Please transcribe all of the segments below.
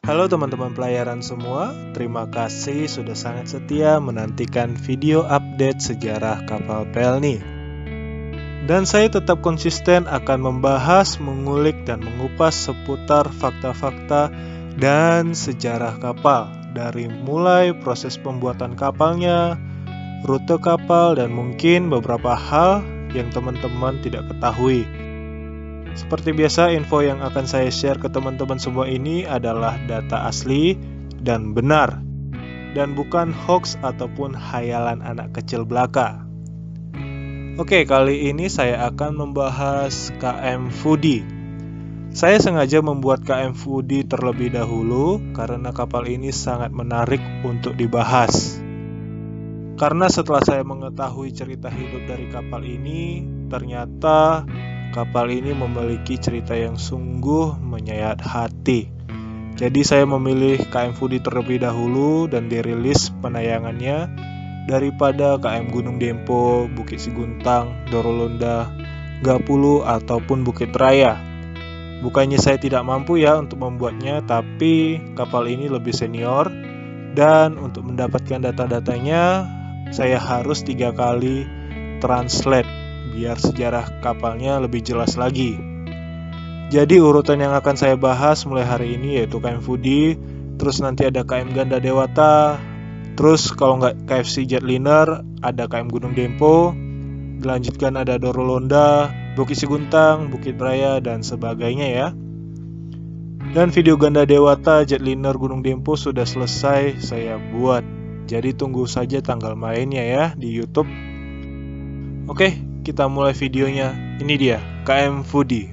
Halo teman-teman pelayaran semua, terima kasih sudah sangat setia menantikan video update sejarah kapal Pelni. Dan saya tetap konsisten akan membahas, mengulik, dan mengupas seputar fakta-fakta dan sejarah kapal, dari mulai proses pembuatan kapalnya, rute kapal, dan mungkin beberapa hal yang teman-teman tidak ketahui. Seperti biasa, info yang akan saya share ke teman-teman semua ini adalah data asli dan benar, dan bukan hoax ataupun hayalan anak kecil belaka. Oke, kali ini saya akan membahas KM Fudi. Saya sengaja membuat KM Fudi terlebih dahulu karena kapal ini sangat menarik untuk dibahas. Karena setelah saya mengetahui cerita hidup dari kapal ini, ternyata kapal ini memiliki cerita yang sungguh menyayat hati. Jadi saya memilih KM Fudi terlebih dahulu dan dirilis penayangannya daripada KM Gunung Dempo, Bukit Siguntang, Dorolonda, Gapulu, ataupun Bukit Raya. Bukannya saya tidak mampu ya untuk membuatnya, tapi kapal ini lebih senior, dan untuk mendapatkan data-datanya saya harus 3 kali translate biar sejarah kapalnya lebih jelas lagi. Jadi urutan yang akan saya bahas mulai hari ini yaitu KM Fudi, terus nanti ada KM Ganda Dewata, terus kalau nggak KFC Jetliner ada KM Gunung Dempo, dilanjutkan ada Dorolonda, Bukit Siguntang, Bukit Raya, dan sebagainya ya. Dan video Ganda Dewata, Jetliner, Gunung Dempo sudah selesai saya buat. Jadi tunggu saja tanggal mainnya ya di YouTube. Oke, kita mulai videonya. Ini dia, KM Fudi.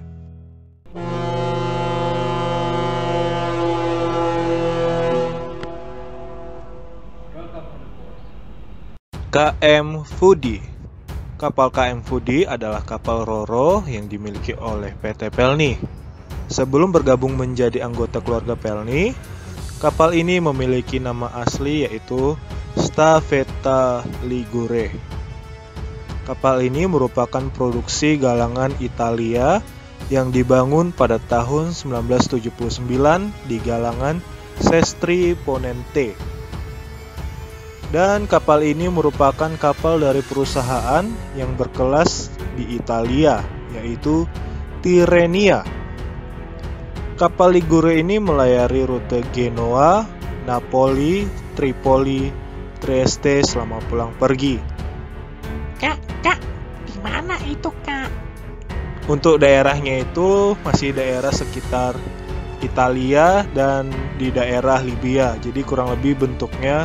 KM Fudi. Kapal KM Fudi adalah kapal Ro-Ro yang dimiliki oleh PT Pelni. Sebelum bergabung menjadi anggota keluarga Pelni, kapal ini memiliki nama asli yaitu Stafetta Ligure. Kapal ini merupakan produksi galangan Italia yang dibangun pada tahun 1979 di galangan Sestri Ponente. Dan kapal ini merupakan kapal dari perusahaan yang berkelas di Italia, yaitu Tirrenia. Kapal Ligure ini melayari rute Genoa, Napoli, Tripoli, Trieste selama pulang pergi. Kak, di mana itu, Kak? Untuk daerahnya itu masih daerah sekitar Italia dan di daerah Libya. Jadi kurang lebih bentuknya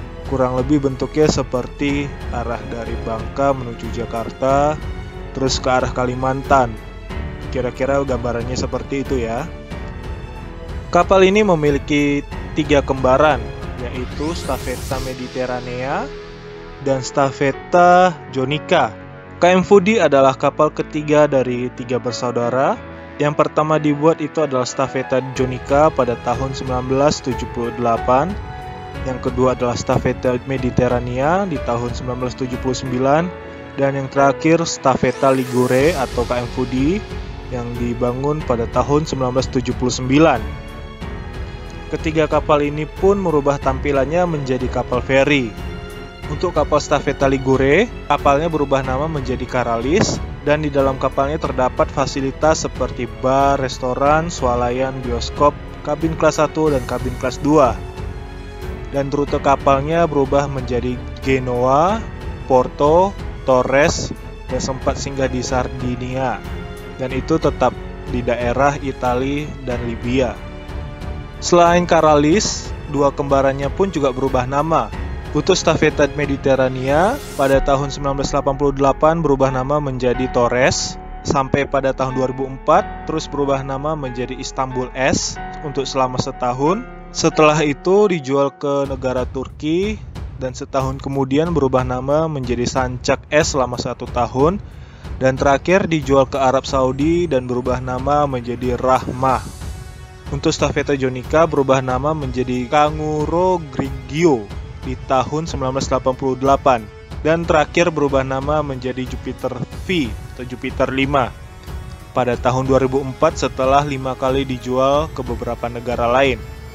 seperti arah dari Bangka menuju Jakarta, terus ke arah Kalimantan. Kira-kira gambarannya seperti itu ya. Kapal ini memiliki 3 kembaran, yaitu Stafetta Mediterranea dan Stafetta Jonica. KM Fudi adalah kapal ketiga dari 3 bersaudara. Yang pertama dibuat itu adalah Stafetta Jonica pada tahun 1978. Yang kedua adalah Stafetta Mediterranea di tahun 1979. Dan yang terakhir Stafetta Ligure atau KM Fudi yang dibangun pada tahun 1979. Ketiga kapal ini pun merubah tampilannya menjadi kapal feri. Untuk kapal Stafetta Ligure, kapalnya berubah nama menjadi Karalis, dan di dalam kapalnya terdapat fasilitas seperti bar, restoran, swalayan, bioskop, kabin kelas 1 dan kabin kelas 2. Dan rute kapalnya berubah menjadi Genoa, Porto, Torres, dan sempat singgah di Sardinia. Dan itu tetap di daerah Italia dan Libya. Selain Karalis, 2 kembarannya pun juga berubah nama. Untuk Stafetta Mediterranea pada tahun 1988 berubah nama menjadi Torres, sampai pada tahun 2004 terus berubah nama menjadi Istanbul S untuk selama setahun. Setelah itu dijual ke negara Turki dan setahun kemudian berubah nama menjadi Sancak S selama 1 tahun, dan terakhir dijual ke Arab Saudi dan berubah nama menjadi Rahmah. Untuk Stafetta Jonica berubah nama menjadi Kanguro Grigio di tahun 1988 dan terakhir berubah nama menjadi Jupiter V atau Jupiter 5 pada tahun 2004 setelah 5 kali dijual ke beberapa negara lain.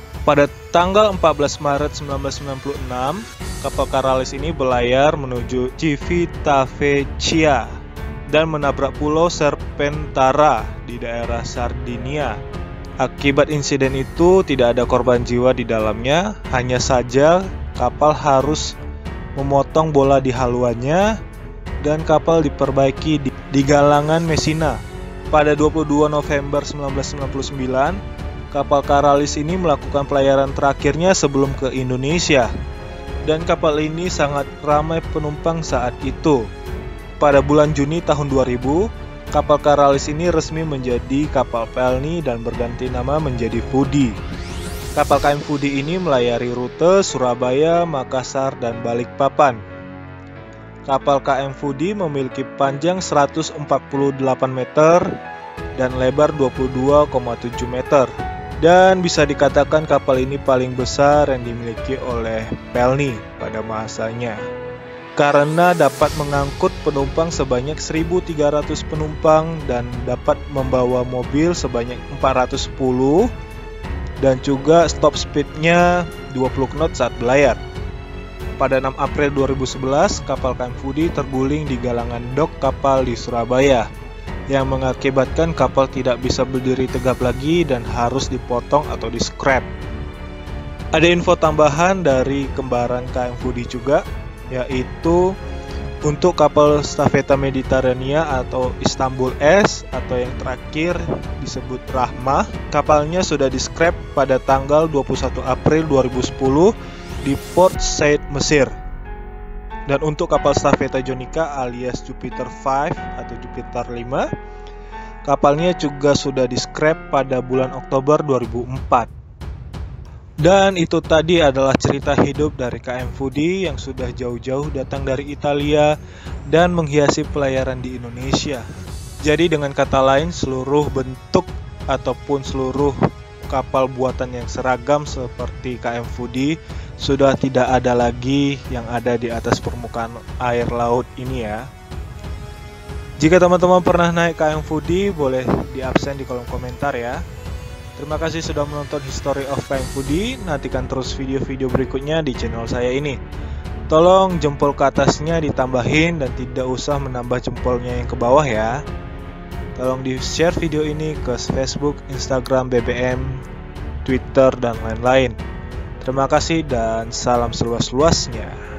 Pada tanggal 14 Maret 1996, kapal Karalis ini berlayar menuju Civitavecchia dan menabrak pulau Serpentara di daerah Sardinia. Akibat insiden itu tidak ada korban jiwa di dalamnya, hanya saja kapal harus memotong bola di haluannya dan kapal diperbaiki di galangan Messina. Pada 22 November 1999, kapal Karalis ini melakukan pelayaran terakhirnya sebelum ke Indonesia. Dan kapal ini sangat ramai penumpang saat itu. Pada bulan Juni tahun 2000, kapal Karalis ini resmi menjadi kapal Pelni dan berganti nama menjadi Foodie. Kapal KM Foodie ini melayari rute Surabaya, Makassar, dan Balikpapan. Kapal KM Foodie memiliki panjang 148 meter dan lebar 22,7 meter. Dan bisa dikatakan kapal ini paling besar yang dimiliki oleh Pelni pada masanya. Karena dapat mengangkut penumpang sebanyak 1.300 penumpang dan dapat membawa mobil sebanyak 410 dan juga stop speednya 20 knot saat berlayar. Pada 6 April 2011, kapal KM Foodie terguling di galangan dok kapal di Surabaya, yang mengakibatkan kapal tidak bisa berdiri tegap lagi dan harus dipotong atau di-scrap. Ada info tambahan dari kembaran KM Foodie juga, yaitu untuk kapal Stafeta Mediterania atau Istanbul S atau yang terakhir disebut Rahmah, kapalnya sudah di-scrap pada tanggal 21 April 2010 di Port Said, Mesir. Dan untuk kapal Stafeta Jonica alias Jupiter 5 atau Jupiter 5, kapalnya juga sudah di-scrap pada bulan Oktober 2004. Dan itu tadi adalah cerita hidup dari KM Foodie yang sudah jauh-jauh datang dari Italia dan menghiasi pelayaran di Indonesia. Jadi dengan kata lain, seluruh bentuk ataupun seluruh kapal buatan yang seragam seperti KM Foodie sudah tidak ada lagi yang ada di atas permukaan air laut ini ya. Jika teman-teman pernah naik KM Foodie, boleh di absen di kolom komentar ya. Terima kasih sudah menonton History of KM Foodie. Nantikan terus video-video berikutnya di channel saya ini. Tolong jempol ke atasnya ditambahin dan tidak usah menambah jempolnya yang ke bawah ya. Tolong di-share video ini ke Facebook, Instagram, BBM, Twitter, dan lain-lain. Terima kasih dan salam seluas-luasnya.